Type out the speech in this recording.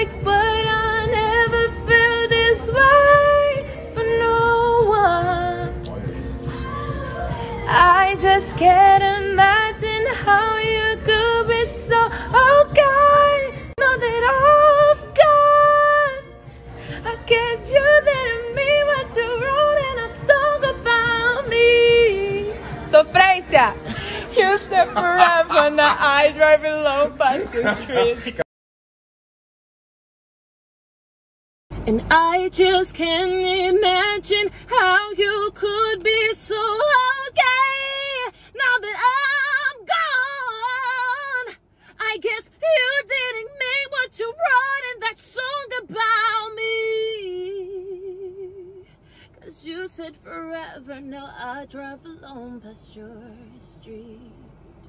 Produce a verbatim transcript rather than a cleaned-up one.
but I never felt this way for no one. I just can't imagine how you could be so okay. Now that I've gone, I guess you didn't mean what you wrote in a song about me. Sofrência! You said forever, now I drive alone past the street. And I just can't imagine how you could be so okay. Now that I'm gone, I guess you didn't mean what you wrote in that song about me. Cause you said forever, now I drive alone past your street.